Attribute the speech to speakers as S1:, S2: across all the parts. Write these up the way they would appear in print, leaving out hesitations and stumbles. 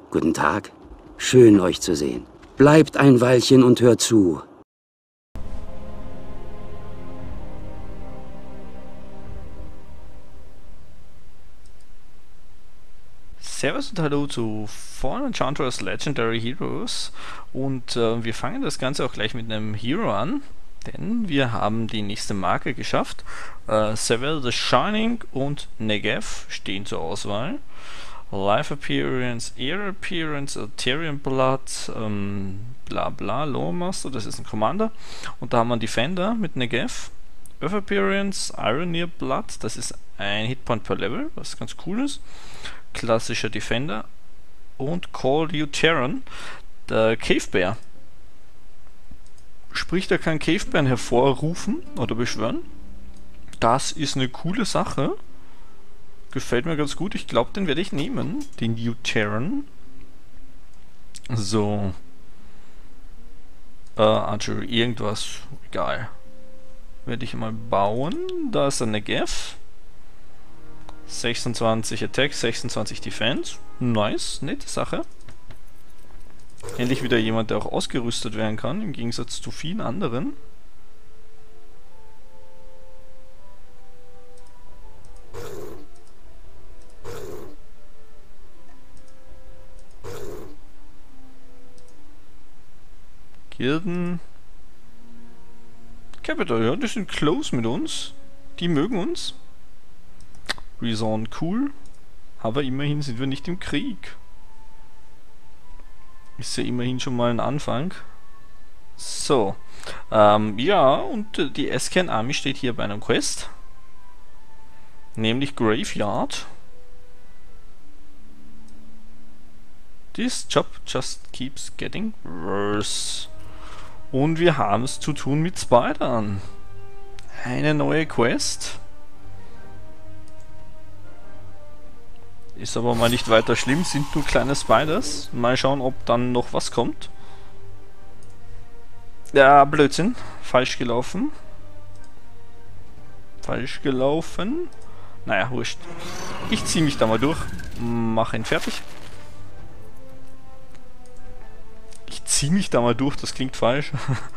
S1: Guten Tag. Schön, euch zu sehen. Bleibt ein Weilchen und hört zu.
S2: Servus und hallo zu Fallen Enchantress Legendary Heroes und wir fangen das Ganze auch gleich mit einem Hero an, denn wir haben die nächste Marke geschafft. Sevel the Shining und Negev stehen zur Auswahl. Life Appearance, Air Appearance, Alterian Blood, bla bla, Loremaster, das ist ein Commander. Und da haben wir einen Defender mit Negev. Earth Appearance, Ironeer Blood, das ist ein Hitpoint per Level, was ganz cool ist. Klassischer Defender. Und Call You Terran, der Cave Bear. Sprich, er kann Cave Bear hervorrufen oder beschwören. Das ist eine coole Sache. Gefällt mir ganz gut. Ich glaube, den werde ich nehmen. Den New Terran. So. Archery, irgendwas. Egal. Werde ich mal bauen. Da ist eine Negev. 26 Attack, 26 Defense. Nice, nette Sache. Endlich wieder jemand, der auch ausgerüstet werden kann, im Gegensatz zu vielen anderen. Gilden. Capital, ja, die sind close mit uns. Die mögen uns. Reason cool. Aber immerhin sind wir nicht im Krieg. Ist ja immerhin schon mal ein Anfang. So. Ja, und die Escan Army steht hier bei einem Quest. Nämlich Graveyard. This job just keeps getting worse. Und wir haben es zu tun mit Spidern. Eine neue Quest. Ist aber mal nicht weiter schlimm, sind nur kleine Spiders. Mal schauen, ob dann noch was kommt. Ja, Blödsinn. Falsch gelaufen. Falsch gelaufen. Naja, wurscht. Ich ziehe mich da mal durch. Mach ihn fertig. Ich ziehe mich da mal durch, das klingt falsch.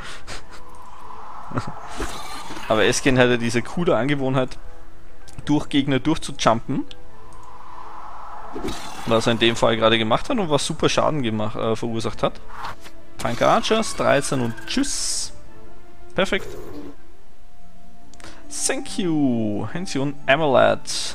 S2: Aber Esken hat ja diese coole Angewohnheit, durch Gegner durchzujumpen. Was er in dem Fall gerade gemacht hat und was super Schaden verursacht hat. Tank Archers, 13 und tschüss. Perfekt. Thank you. Hension Amulet.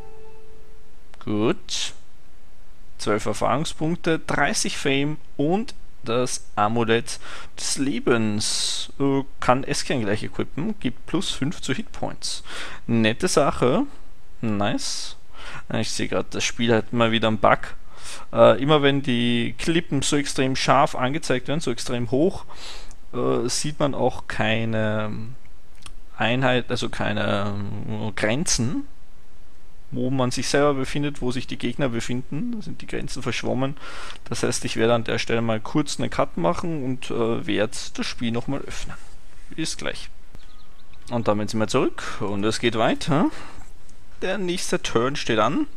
S2: Gut. 12 Erfahrungspunkte, 30 Fame und das Amulett des Lebens. Kann Esken gleich equippen, gibt plus 5 zu Hitpoints. Nette Sache. Nice. Ich sehe gerade, das Spiel hat mal wieder einen Bug. Immer wenn die Klippen so extrem scharf angezeigt werden, so extrem hoch, sieht man auch keine Einheit, also keine Grenzen, wo man sich selber befindet, wo sich die Gegner befinden. Da sind die Grenzen verschwommen. Das heißt, ich werde an der Stelle mal kurz einen Cut machen und werde das Spiel nochmal öffnen. Bis gleich. Und damit sind wir zurück und es geht weiter. Der nächste Turn steht an.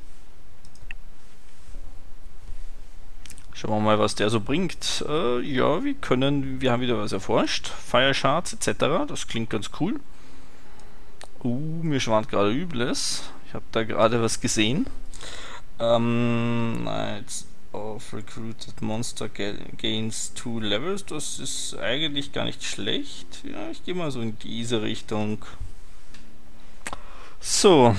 S2: Schauen wir mal, was der so bringt. Ja, wir haben wieder was erforscht. Fire Shards etc. Das klingt ganz cool. Mir schwant gerade Übles. Ich habe da gerade was gesehen. Knights of Recruited Monster gains 2 Levels. Das ist eigentlich gar nicht schlecht. Ja, ich gehe mal so in diese Richtung. So.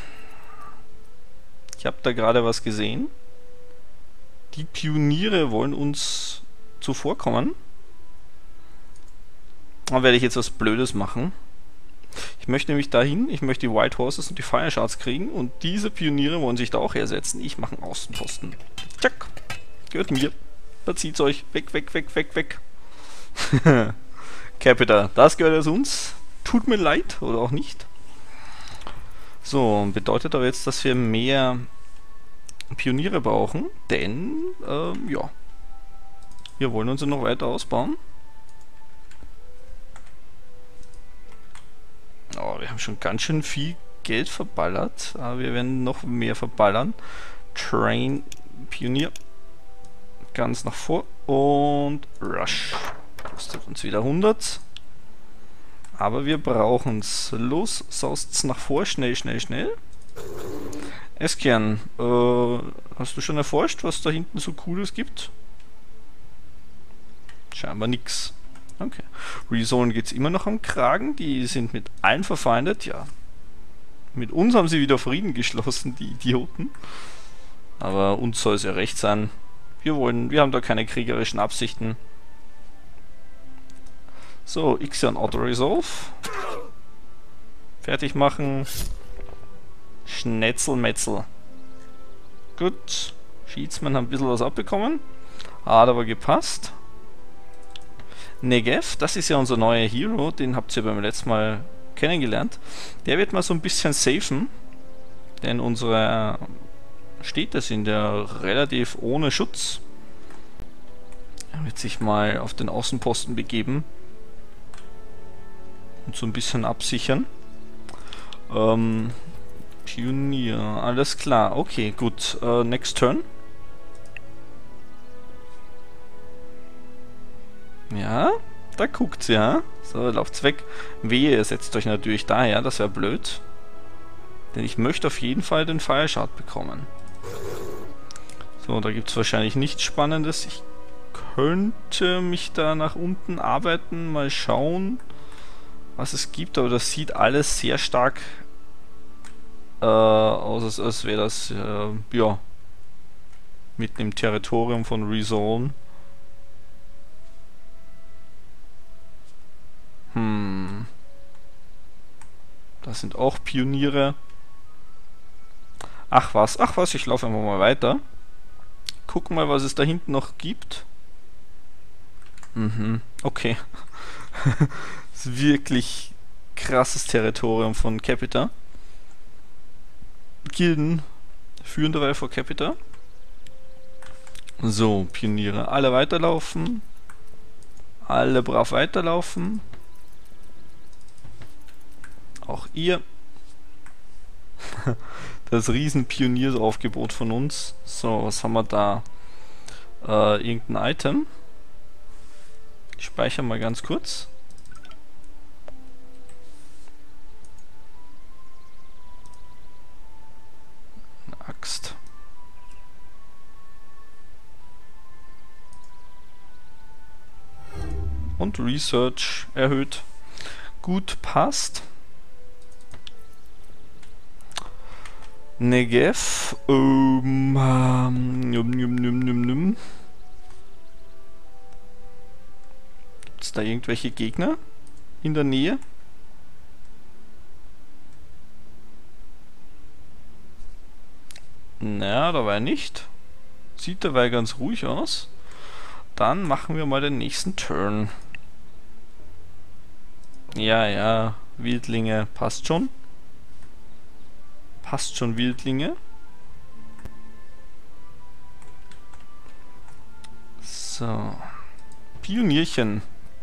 S2: Ich habe da gerade was gesehen. Die Pioniere wollen uns zuvorkommen. Da werde ich jetzt was Blödes machen. Ich möchte nämlich dahin, ich möchte die White Horses und die Fire Shards kriegen und diese Pioniere wollen sich da auch hersetzen. Ich mache einen Außenposten. Tschack. Gehört mir. Verzieht's euch. Weg, weg, weg, weg, weg. Capital, das gehört jetzt uns. Tut mir leid, oder auch nicht. So, bedeutet aber jetzt, dass wir mehr Pioniere brauchen, denn, ja, wir wollen uns ja noch weiter ausbauen. Oh, wir haben schon ganz schön viel Geld verballert, aber wir werden noch mehr verballern. Train Pionier. ganz nach vor und Rush. Kostet uns wieder 100. Aber wir brauchen es. Los, saust's nach vor, schnell, schnell, schnell. Eskian, hast du schon erforscht, was da hinten so Cooles gibt? Scheinbar nix. Okay. Rezone geht's immer noch am Kragen. Die sind mit allen verfeindet. Ja. Mit uns haben sie wieder Frieden geschlossen, die Idioten. Aber uns soll es ja recht sein. Wir haben da keine kriegerischen Absichten. So, Ixion Auto Resolve. Fertig machen. Schnetzelmetzel. Gut. Schiedsmann haben ein bisschen was abbekommen. Hat aber gepasst. Negev, das ist ja unser neuer Hero, den habt ihr beim letzten Mal kennengelernt. Der wird mal so ein bisschen safen, denn unsere Städte sind ja relativ ohne Schutz. Er wird sich mal auf den Außenposten begeben und so ein bisschen absichern. Pionier, alles klar, okay, gut. Next turn. Ja, da guckt's ja. So, lauft's weg. Wehe, ihr setzt euch natürlich daher, das wäre blöd. Denn ich möchte auf jeden Fall den Fire Shard bekommen. So, da gibt's wahrscheinlich nichts Spannendes. Ich könnte mich da nach unten arbeiten, mal schauen, was es gibt. Aber das sieht alles sehr stark aus, als wäre das, ja, mitten im Territorium von Rezone. Das sind auch Pioniere. Ach was, ich laufe einfach mal weiter. Gucken mal, was es da hinten noch gibt. Okay. Das ist wirklich krasses Territorium von Capita. Gilden führen dabei vor Capita. So, Pioniere. Alle weiterlaufen. Alle brav weiterlaufen. Auch ihr. Das riesen Pioniersaufgebot von uns. So, was haben wir da? Irgendein Item. Ich speichere mal ganz kurz. Eine Axt. Und Research erhöht. Gut, passt. Negev. Gibt's da irgendwelche Gegner in der Nähe? Na, dabei nicht. Sieht dabei ganz ruhig aus. Dann machen wir mal den nächsten Turn. Ja, Wildlinge, passt schon. Passt schon, Wildlinge. So. Pionierchen.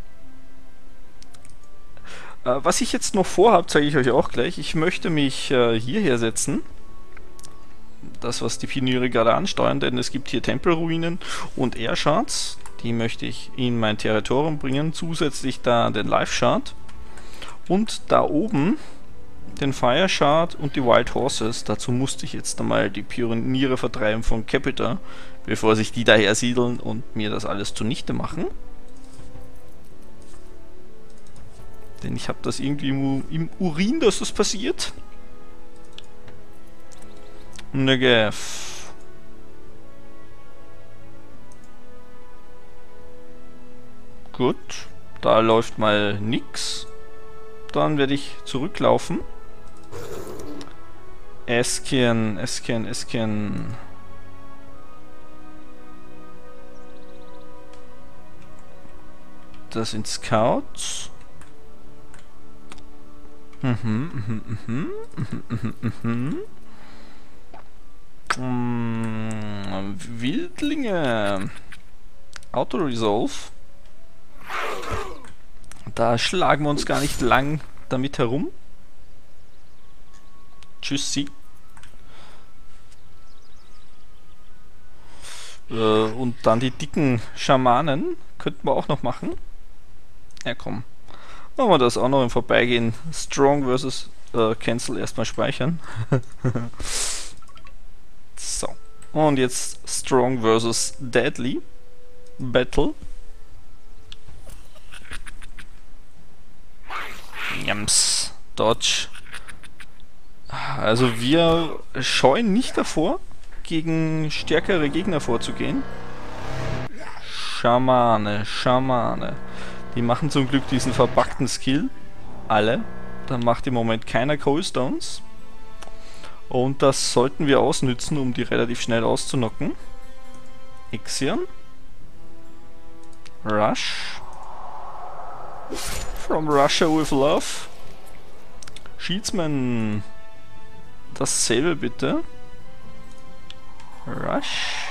S2: Was ich jetzt noch vorhabe, zeige ich euch auch gleich. Ich möchte mich hierher setzen. Das, was die Pioniere gerade ansteuern, denn es gibt hier Tempelruinen und Air Shards. Die möchte ich in mein Territorium bringen. Zusätzlich da den Life Shard. Und da oben den Fire Shard und die Wild Horses. Dazu musste ich jetzt einmal die Pioniere vertreiben von Capita, bevor sich die daher siedeln und mir das alles zunichte machen. Denn ich habe das irgendwie im Urin, dass das passiert. Negev. Gut, da läuft mal nix. Dann werde ich zurücklaufen. Eskian. Das sind Scouts. Wildlinge. Auto Resolve. Da schlagen wir uns gar nicht lang damit herum. Tschüssi. Und dann die dicken Schamanen könnten wir auch noch machen. Ja komm, machen wir das auch noch im Vorbeigehen. Strong versus Cancel erstmal speichern. So, und jetzt Strong versus Deadly Battle. Jams, Dodge. Also wir scheuen nicht davor, gegen stärkere Gegner vorzugehen. Schamane, Schamane. Die machen zum Glück diesen verpackten Skill. Alle. Dann macht im Moment keiner Coldstones. Und das sollten wir ausnützen, um die relativ schnell auszunocken. Ixion. Rush. From Russia with Love. Schiedsmann. Dasselbe bitte. Rush.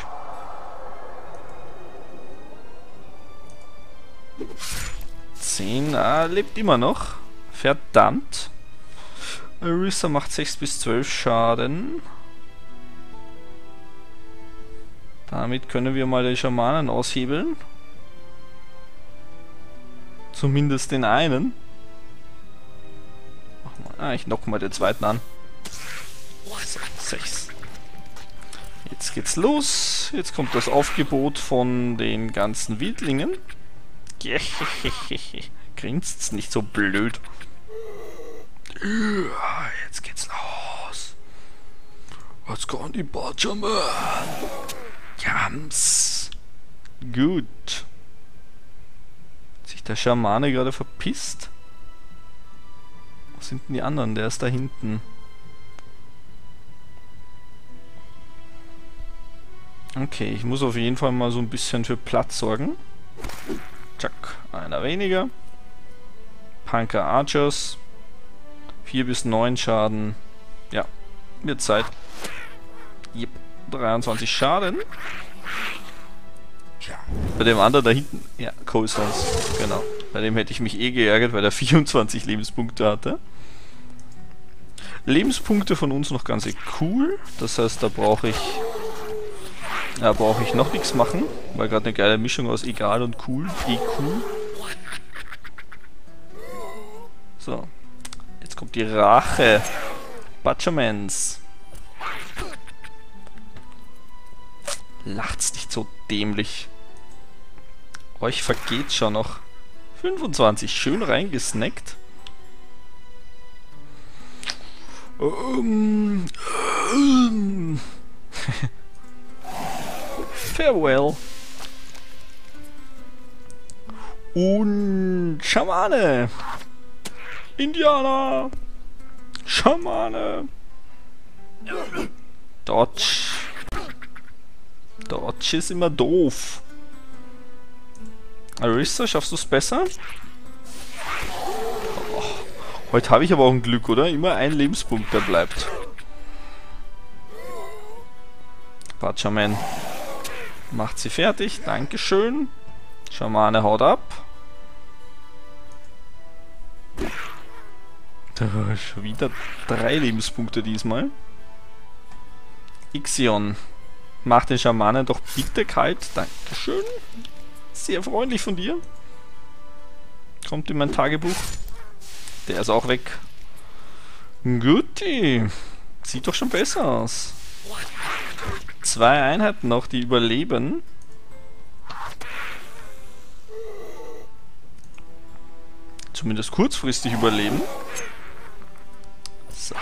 S2: Lebt immer noch. Verdammt. Arisa macht 6 bis 12 Schaden. Damit können wir mal die Schamanen aushebeln. Zumindest den einen. Ich knock mal den zweiten an. So, 6. Jetzt geht's los. Jetzt kommt das Aufgebot von den ganzen Wildlingen. Grinst's nicht so blöd. Jetzt geht's los. What's going die Benjamin? Jams. Gut. Hat sich der Schamane gerade verpisst? Wo sind denn die anderen? Der ist da hinten. Okay, ich muss auf jeden Fall mal so ein bisschen für Platz sorgen. Zack, einer weniger. Punker Archers. 4 bis 9 Schaden. Ja, wird Zeit. Yep, 23 Schaden. Bei dem anderen da hinten, ja, Coldstones, genau. Bei dem hätte ich mich eh geärgert, weil er 24 Lebenspunkte hatte. Lebenspunkte von uns noch ganz cool. Das heißt, da brauche ich noch nichts machen, weil gerade eine geile Mischung aus egal und cool. cool. So. Jetzt kommt die Rache. Butchermans. Lacht's nicht so dämlich. Euch vergeht schon noch. 25, schön reingesnackt. Farewell. Und Schamane. Indianer. Schamane. Dodge. Dodge ist immer doof. Arista, schaffst du es besser? Oh, heute habe ich aber auch ein Glück, oder? Immer ein Lebenspunkt, der bleibt. Butcherman macht sie fertig. Dankeschön. Schamane haut ab. Schon wieder 3 Lebenspunkte diesmal. Ixion. Mach den Schamanen doch bitte kalt. Dankeschön. Sehr freundlich von dir. Kommt in mein Tagebuch. Der ist auch weg. Guti. Sieht doch schon besser aus. 2 Einheiten noch, die überleben. Zumindest kurzfristig überleben. So.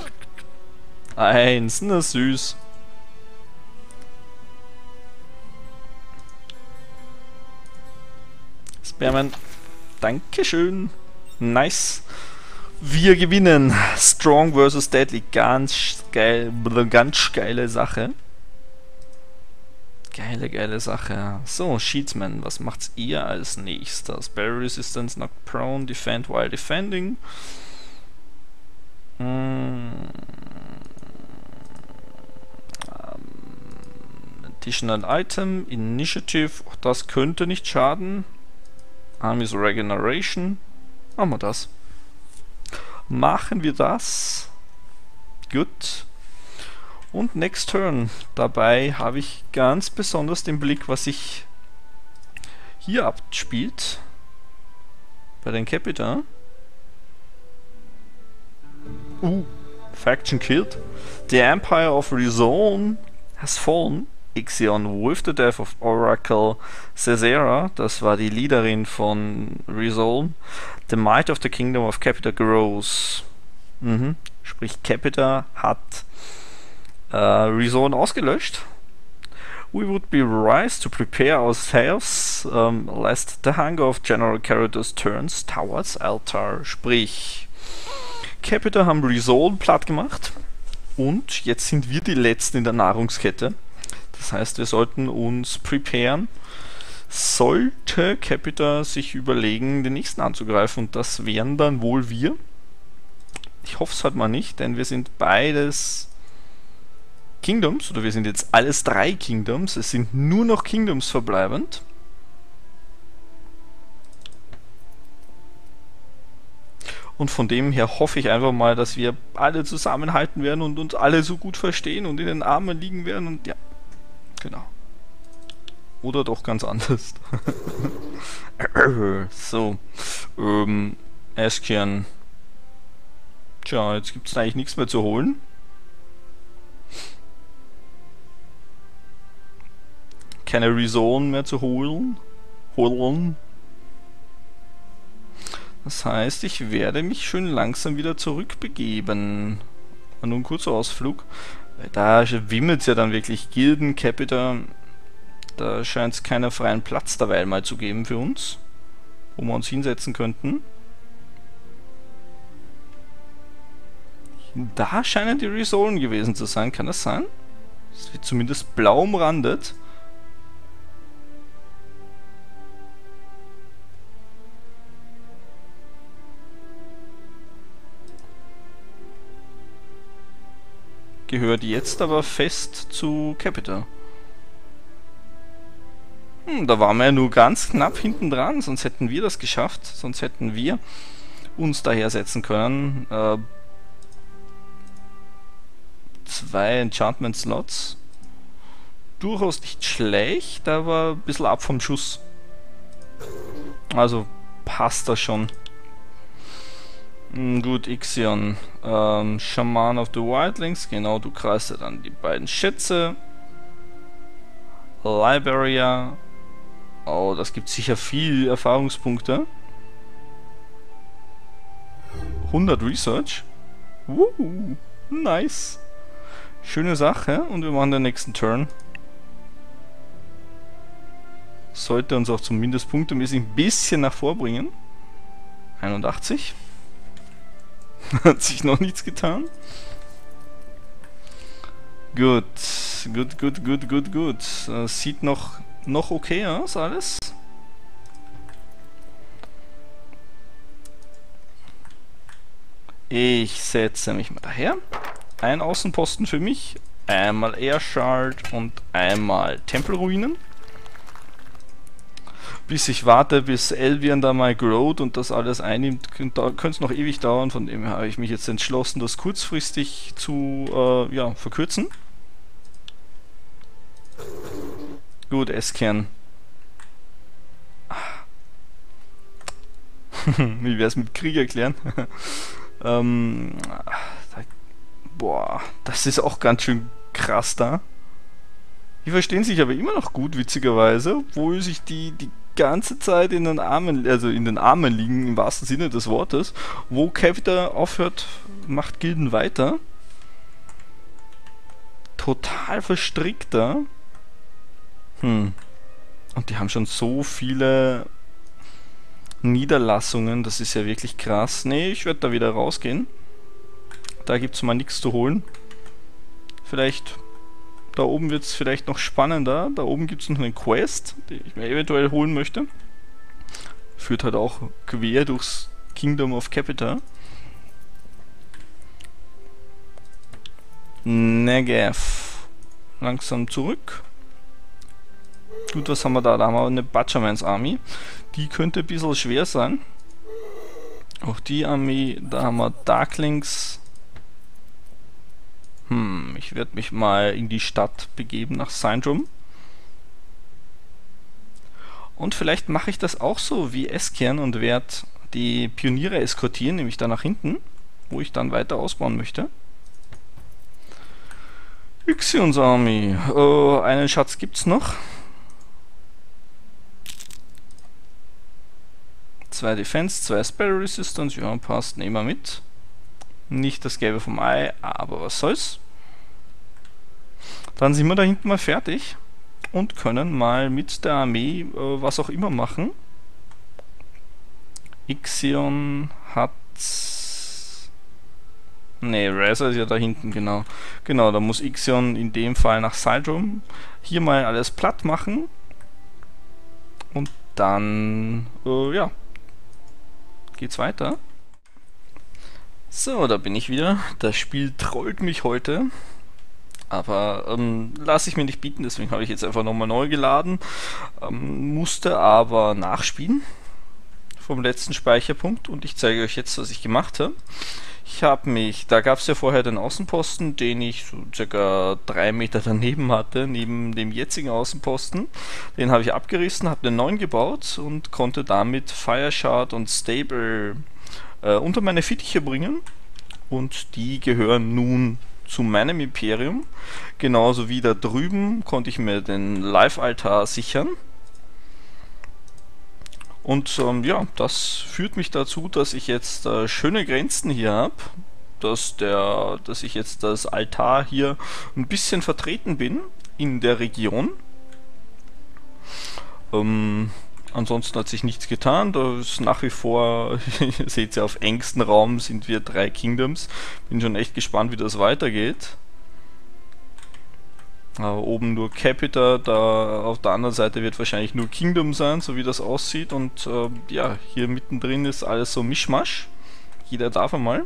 S2: 1, na süß. Spearman, dankeschön. Nice. Wir gewinnen. Strong vs. Deadly. Ganz geile Sache. Geile Sache. So, Sheetsman, was macht's ihr als nächstes? Barrier Resistance, Knock Prone, Defend while defending. Additional Item, Initiative, auch das könnte nicht schaden. Army's Regeneration. Machen wir das. Machen wir das. Gut. Und Next Turn. Dabei habe ich ganz besonders den Blick, was sich hier abspielt. Bei den Capita. Faction killed. The Empire of Rezone has fallen. Ixion with the death of Oracle Caesara, das war die Leaderin von Rezone. The might of the kingdom of Capita grows. Sprich, Capita hat Rezone ausgelöscht. We would be wise to prepare ourselves, lest the hunger of General Keratos turns towards Altar. Sprich, Capita haben Rezone platt gemacht und jetzt sind wir die Letzten in der Nahrungskette. Das heißt, wir sollten uns preparen, sollte Capita sich überlegen, den nächsten anzugreifen, und das wären dann wohl wir. Ich hoffe es halt mal nicht, denn wir sind beides Kingdoms, oder wir sind jetzt alles 3 Kingdoms, es sind nur noch Kingdoms verbleibend. Und von dem her hoffe ich einfach mal, dass wir alle zusammenhalten werden und uns alle so gut verstehen und in den Armen liegen werden und ja, genau. Oder doch ganz anders. So, Eskian. Tja, jetzt gibt es eigentlich nichts mehr zu holen. Keine Rezone mehr zu holen. Das heißt, ich werde mich schön langsam wieder zurückbegeben. Und nun ein kurzer Ausflug. Da wimmelt es ja dann wirklich. Gilden, Capita. Da scheint es keinen freien Platz derweil mal zu geben für uns, wo wir uns hinsetzen könnten. Da scheinen die Rezonen gewesen zu sein. Kann das sein? Es wird zumindest blau umrandet. Gehört jetzt aber fest zu Capita. Da waren wir ja nur ganz knapp hinten dran, sonst hätten wir das geschafft, sonst hätten wir uns daher setzen können. 2 Enchantment-Slots. Durchaus nicht schlecht, aber ein bisschen ab vom Schuss. Also passt das schon. Gut, Ixion. Shaman of the Wildlings, genau, du kreist ja dann die beiden Schätze. Liberia. Oh, das gibt sicher viel Erfahrungspunkte. 100 Research. Nice. Schöne Sache. Und wir machen den nächsten Turn. Sollte uns auch zumindest punktemäßig ein bisschen nach vorbringen. 81. Hat sich noch nichts getan. Gut. Sieht noch okay aus, alles. Ich setze mich mal daher. Ein Außenposten für mich. Einmal Airshard und einmal Tempelruinen. Bis ich warte, bis Elvian da mal growt und das alles einnimmt, könnte es noch ewig dauern. Von dem her habe ich mich jetzt entschlossen, das kurzfristig zu verkürzen. Gut, Eskian. Wie wäre es mit Krieg erklären? Boah, das ist auch ganz schön krass da. Die verstehen sich aber immer noch gut, witzigerweise, obwohl sich die ganze Zeit in den Armen liegen, im wahrsten Sinne des Wortes. Wo Capita aufhört, macht Gilden weiter. Total verstrickt da. Und die haben schon so viele Niederlassungen, das ist ja wirklich krass. Nee, ich werde da wieder rausgehen. Da gibt es mal nichts zu holen. Vielleicht, da oben wird es vielleicht noch spannender. Da oben gibt es noch eine Quest, die ich mir eventuell holen möchte. Führt halt auch quer durchs Kingdom of Capita. Negev. Langsam zurück. Gut, was haben wir da? Da haben wir eine Butchermans Army. Die könnte ein bisschen schwer sein. Auch die Armee, da haben wir Darklings. Ich werde mich mal in die Stadt begeben nach Syndrome. Und vielleicht mache ich das auch so wie Eskian und werde die Pioniere eskortieren, nämlich da nach hinten, wo ich dann weiter ausbauen möchte. Ixions Army. Einen Schatz gibt's noch. 2 Defense, 2 Spell Resistance, ja, passt, nehmen wir mit. Nicht das Gelbe vom Ei, aber was soll's. Dann sind wir da hinten mal fertig und können mal mit der Armee was auch immer machen. Ixion hat... Ne, Razor ist ja da hinten, genau. Genau, da muss Ixion in dem Fall nach Syndrome hier mal alles platt machen. Und dann, ja, geht's weiter. So, da bin ich wieder. Das Spiel trollt mich heute. Aber lasse ich mir nicht bieten, deswegen habe ich jetzt einfach nochmal neu geladen. Musste aber nachspielen vom letzten Speicherpunkt und ich zeige euch jetzt, was ich gemacht habe. Ich habe mich, da gab es ja vorher den Außenposten, den ich so circa 3 Meter daneben hatte, neben dem jetzigen Außenposten. Den habe ich abgerissen, habe den neuen gebaut und konnte damit Fireshard und Stable unter meine Fittiche bringen. Und die gehören nun zu meinem Imperium. Genauso wie da drüben konnte ich mir den Live-Altar sichern. Und ja, das führt mich dazu, dass ich jetzt schöne Grenzen hier habe, dass ich jetzt das Altar hier ein bisschen vertreten bin in der Region. Ansonsten hat sich nichts getan, da ist nach wie vor, ihr seht ja, auf engstem Raum sind wir 3 Kingdoms. Bin schon echt gespannt, wie das weitergeht. Oben nur Capita, da auf der anderen Seite wird wahrscheinlich nur Kingdom sein, so wie das aussieht. Und ja, hier mittendrin ist alles so Mischmasch. Jeder darf einmal.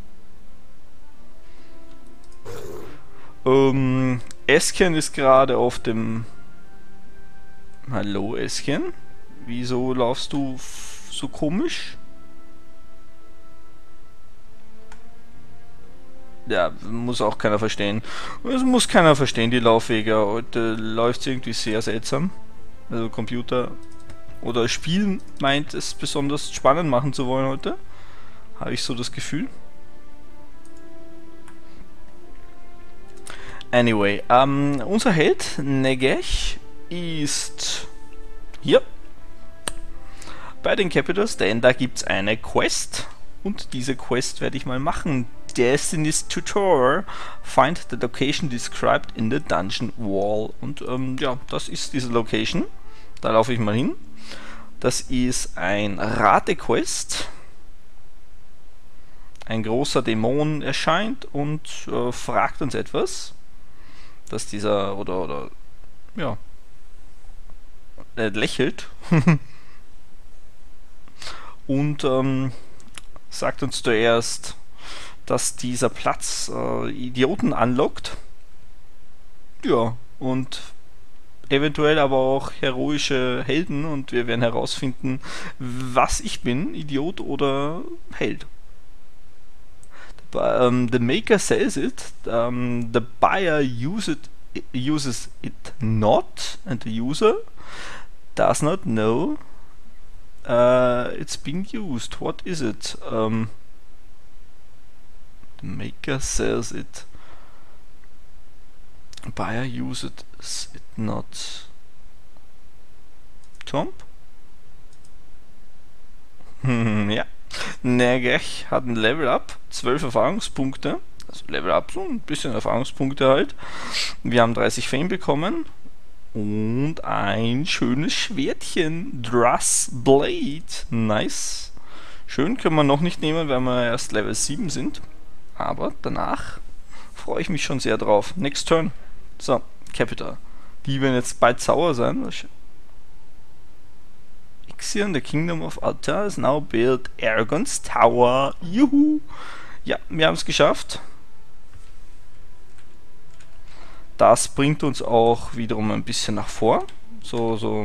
S2: Eskian ist gerade auf dem... Hallo Eskian? Wieso laufst du so komisch? Ja, muss auch keiner verstehen. Es muss keiner verstehen, die Laufwege. Heute läuft es irgendwie sehr seltsam. Also Computer oder Spiel meint es besonders spannend machen zu wollen heute. Habe ich so das Gefühl. Anyway, unser Held Negech ist hier bei den Capitals, denn da gibt es eine Quest und diese Quest werde ich mal machen. Destiny's Tutor, find the location described in the dungeon wall. Und ja, das ist diese Location. Da laufe ich mal hin. Das ist ein Rate-Quest. Ein großer Dämon erscheint und fragt uns etwas. Dass dieser, oder ja, lächelt. Und sagt uns zuerst, dass dieser Platz Idioten anlockt. Ja, und eventuell aber auch heroische Helden und wir werden herausfinden, was ich bin, Idiot oder Held. The maker sells it, the buyer uses it not, and the user does not know it's being used. What is it? The maker sells it. Buyer uses it not. Tomb? Ja. Negech hat ein Level Up, 12 Erfahrungspunkte. Also Level Up, so ein bisschen Erfahrungspunkte halt. Wir haben 30 Fame bekommen. Und ein schönes Schwertchen. Druss Blade. Nice. Schön, können wir noch nicht nehmen, weil wir erst Level 7 sind. Aber danach freue ich mich schon sehr drauf. Next turn. So, Capital. Die werden jetzt bald sauer sein. Ixion, the Kingdom of Altar, is now built Aragon's Tower. Juhu! Ja, wir haben es geschafft. Das bringt uns auch wiederum ein bisschen nach vor. So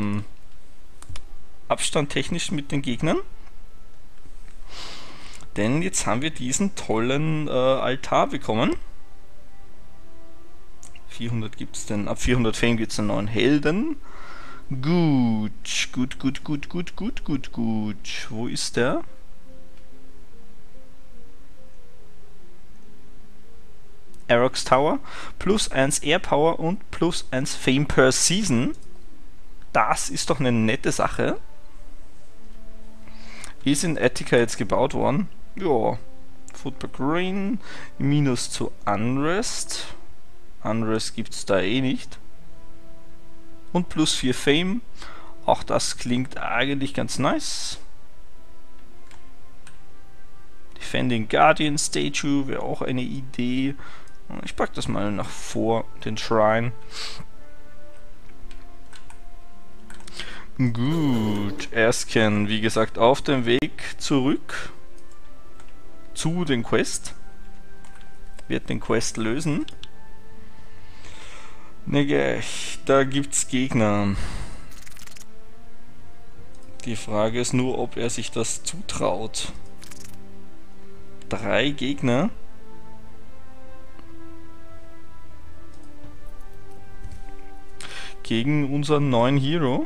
S2: Abstand technisch mit den Gegnern. Denn jetzt haben wir diesen tollen Altar bekommen. 400 gibt es denn. Ab 400 Fame gibt es einen neuen Helden. Gut. Wo ist der? Aerox Tower. Plus 1 Air Power und plus 1 Fame per Season. Das ist doch eine nette Sache. Ist in Attica jetzt gebaut worden. Ja. Football Green. Minus zu Unrest. Unrest gibt es da eh nicht. Und plus 4 Fame. Auch das klingt eigentlich ganz nice. Defending Guardian Statue wäre auch eine Idee. Ich packe das mal nach vor, den Shrine. Gut, Erskine, wie gesagt, auf dem Weg zurück zu den Quest. Wird den Quest lösen. Da gibt's Gegner. Die Frage ist nur, ob er sich das zutraut. 3 Gegner. Gegen unseren neuen Hero.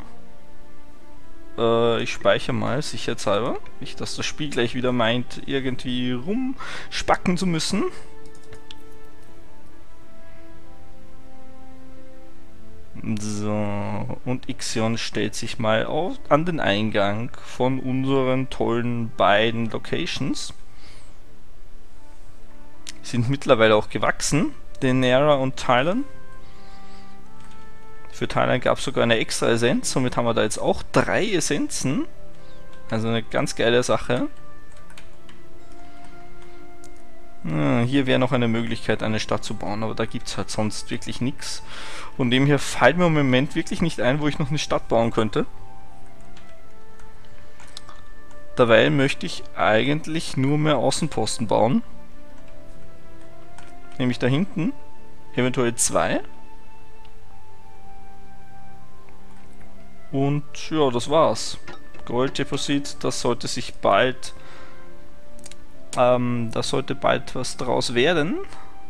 S2: Ich speichere mal, sicherheitshalber. Nicht, dass das Spiel gleich wieder meint, irgendwie rumspacken zu müssen. So, und Ixion stellt sich mal an den Eingang von unseren tollen beiden Locations. Sind mittlerweile auch gewachsen, Denera und Thailand. Für Thailand gab es sogar eine extra Essenz, somit haben wir da jetzt auch 3 Essenzen. Also eine ganz geile Sache. Ja, hier wäre noch eine Möglichkeit, eine Stadt zu bauen, aber da gibt es halt sonst wirklich nichts. Von dem her fällt mir im Moment wirklich nicht ein, wo ich noch eine Stadt bauen könnte. Dabei möchte ich eigentlich nur mehr Außenposten bauen. Nämlich da hinten. Eventuell 2. Und ja, das war's. Gold Deposit, das sollte sich bald was draus werden.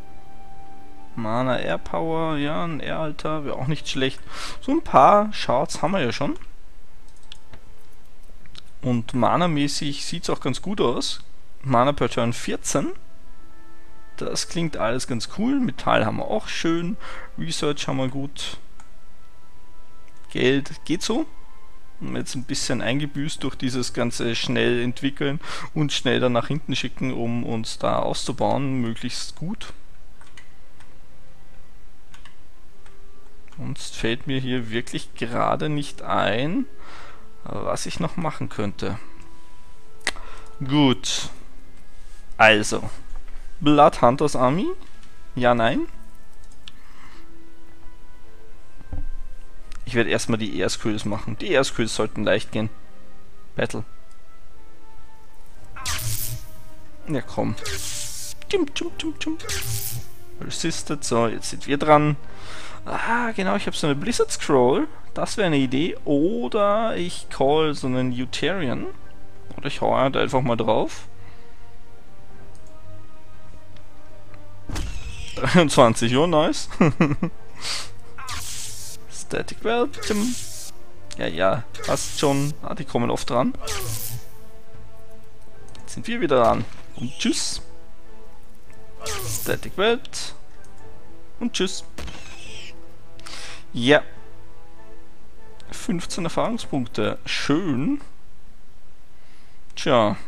S2: Mana Air Power, ja, ein Air Altar wäre auch nicht schlecht. So ein paar Shards haben wir ja schon. Und Mana-mäßig sieht es auch ganz gut aus. Mana per Turn 14. Das klingt alles ganz cool. Metall haben wir auch schön. Research haben wir gut. Geld geht so. Jetzt ein bisschen eingebüßt durch dieses ganze schnell entwickeln und schnell dann nach hinten schicken, um uns da auszubauen, möglichst gut. Sonst fällt mir hier wirklich gerade nicht ein, was ich noch machen könnte. Gut. Also. Blood Hunters Army? Ja, nein? Ich werde erstmal die Ersquills machen. Die Ersquills sollten leicht gehen. Battle. Ja, komm. Resisted. So, jetzt sind wir dran. Ah, genau, ich habe so eine Blizzard Scroll. Das wäre eine Idee. Oder ich call so einen Utarian. Oder ich hau halt einfach mal drauf. 23, oh nice. Static Welcome. Ja, passt schon. Ah, die kommen oft dran. Jetzt sind wir wieder dran. Und tschüss. Static Welt. Und tschüss. Ja. 15 Erfahrungspunkte. Schön. Tja.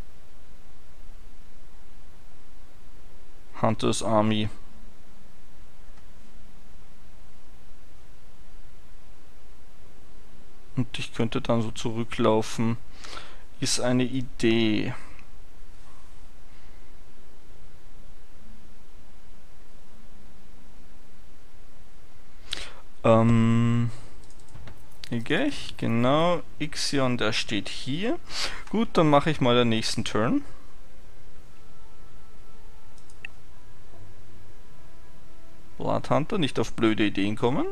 S2: Hunters Army. Und ich könnte dann so zurücklaufen. Ist eine Idee. Okay, genau. Ixion, der steht hier. Gut, dann mache ich mal den nächsten Turn. Blood Hunter, nicht auf blöde Ideen kommen.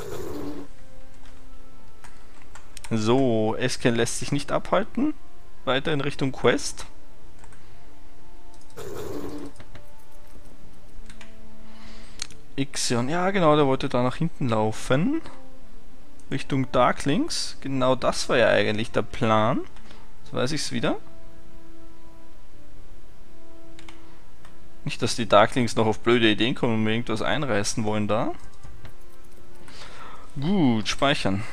S2: So, Esken lässt sich nicht abhalten, weiter in Richtung Quest. Ixion, ja genau, der wollte da nach hinten laufen. Richtung Darklings. Genau das war ja eigentlich der Plan. Jetzt weiß ich es wieder. Nicht, dass die Darklings noch auf blöde Ideen kommen und mir irgendwas einreißen wollen da. Gut, speichern.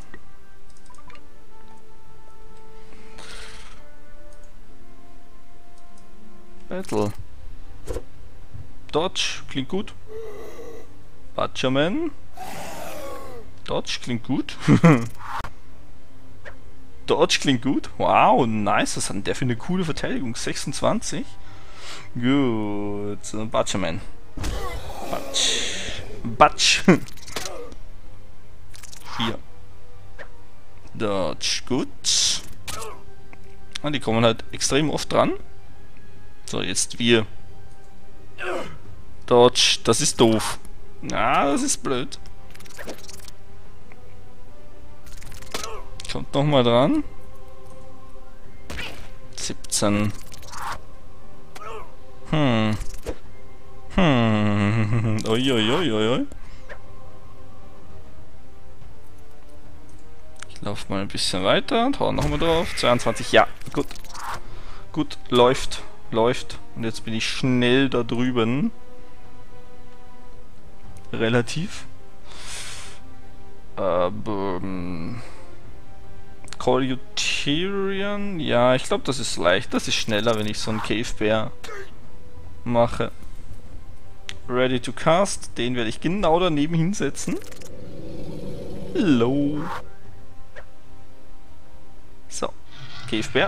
S2: Battle. Dodge, klingt gut. Butcherman. Dodge klingt gut. Dodge klingt gut. Wow, nice. Was hat denn der für eine coole Verteidigung? 26. Gut. Butcherman. Butch. 4. Dodge, gut. Und die kommen halt extrem oft dran. So, jetzt wir. Dodge, das ist doof. Ja, das ist blöd. Kommt nochmal dran. 17. Uiuiuiui. Ich laufe mal ein bisschen weiter und hau nochmal drauf. 22, ja, gut. Gut, läuft. Läuft. Und jetzt bin ich schnell da drüben. Relativ. Colutarian? Ja, ich glaube, das ist leicht. Das ist schneller, wenn ich so einen Cave Bear mache. Ready to cast. Den werde ich genau daneben hinsetzen. Hello. So. Cave Bear.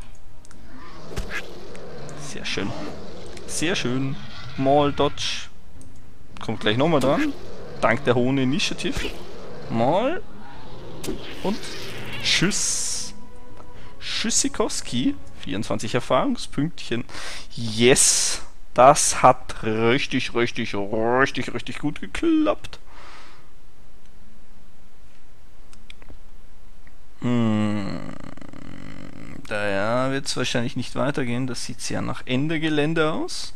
S2: Sehr schön. Sehr schön. Maul Dodge. Kommt gleich nochmal dran. Dank der hohen Initiative. Maul. Und Tschüss. Tschüssikowski. 24 Erfahrungspünktchen. Yes. Das hat richtig gut geklappt. Daher wird es wahrscheinlich nicht weitergehen. Das sieht ja nach Ende Gelände aus.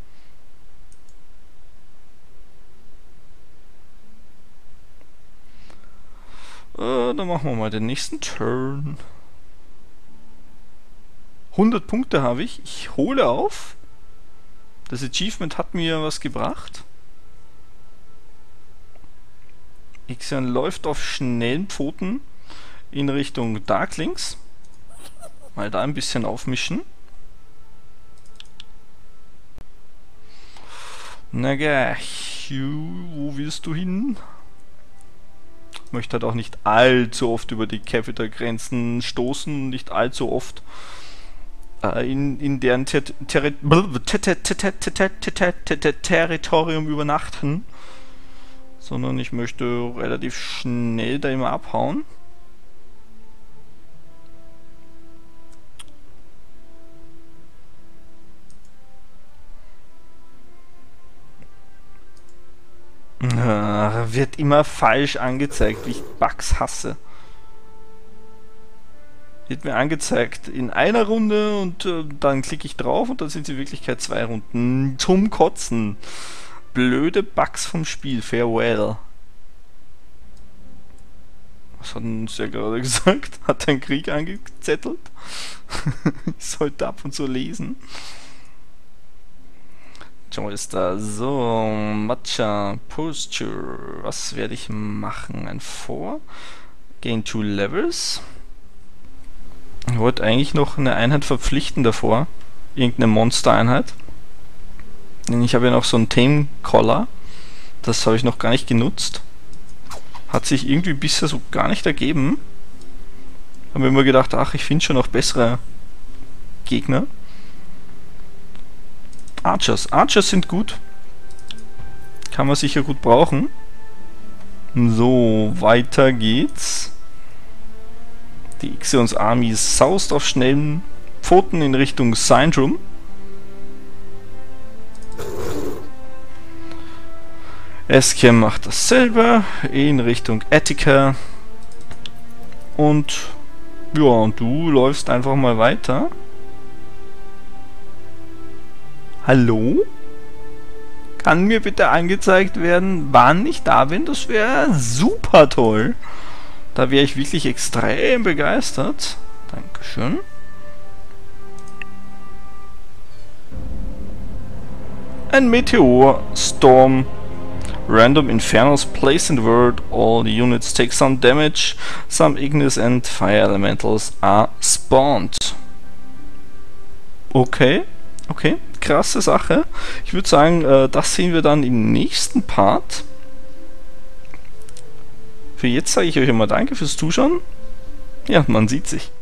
S2: Dann machen wir mal den nächsten Turn. 100 Punkte habe ich. Ich hole auf. Das Achievement hat mir was gebracht. Ixion läuft auf schnellen Pfoten in Richtung Darklings. Mal da ein bisschen aufmischen. Na gleich. Wo willst du hin? Ich möchte halt auch nicht allzu oft über die Capital-Grenzen stoßen, nicht allzu oft in deren Territorium übernachten, sondern ich möchte relativ schnell da immer abhauen. Wird immer falsch angezeigt, wie ich Bugs hasse. Wird mir angezeigt in einer Runde und dann klicke ich drauf und dann sind es in Wirklichkeit 2 Runden. Zum Kotzen. Blöde Bugs vom Spiel. Farewell. Was hat uns ja gerade gesagt? Hat er einen Krieg angezettelt? Ich sollte ab und zu lesen. Schon mal ist da. So, Matcha, Posture. Was werde ich machen? Ein 4. Gain 2 Levels. Ich wollte eigentlich noch eine Einheit verpflichten davor. Irgendeine Monster-Einheit. Denn ich habe ja noch so einen Tame Collar. Das habe ich noch gar nicht genutzt. Hat sich irgendwie bisher so gar nicht ergeben. Haben wir immer gedacht, ach, ich finde schon noch bessere Gegner. Archers. Archers sind gut. Kann man sicher gut brauchen. So, weiter geht's. Die Ixions Army saust auf schnellen Pfoten in Richtung Syndrome. Eskiem macht dasselbe in Richtung Attica. Und Ja, und du läufst einfach mal weiter. Hallo? Kann mir bitte angezeigt werden, wann ich da bin? Das wäre super toll. Da wäre ich wirklich extrem begeistert. Dankeschön. Ein Meteor-Storm. Random infernos placed in the world. All the units take some damage. Some ignis and fire elementals are spawned. Okay, okay, krasse Sache. Ich würde sagen, das sehen wir dann im nächsten Part. Für jetzt sage ich euch immer danke fürs Zuschauen. Ja, man sieht sich.